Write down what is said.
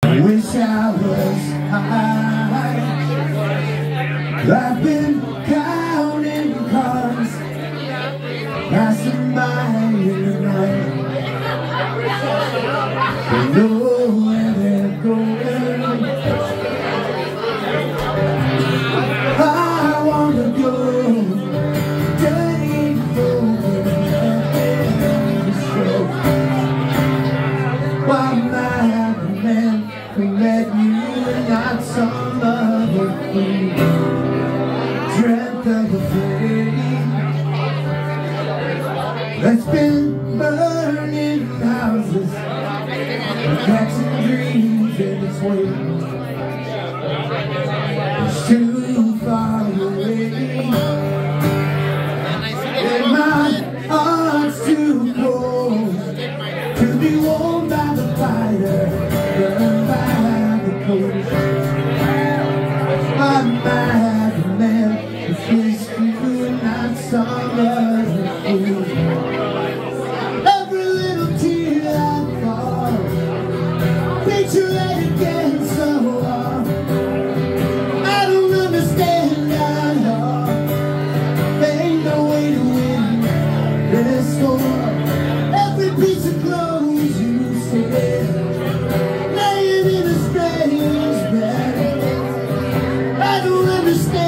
Wish I was high. I've been counting cars passing by in the night. Don't know where they're going. I wanna go dirty over and show. Why am I the man who met you and not some other fool? Dreamt of a flame that's been burning houses and catching dreams in its wake. It's too far away, and my heart's too cold to be warmed by the fire, burned by the coast. I'm mad, the man who kissed you and not some other fool. Every little tear I fall, picture it again so hard. I don't understand at all. There ain't no way to win this war. Every piece of clothes you said, laying in a strange bed. I don't understand.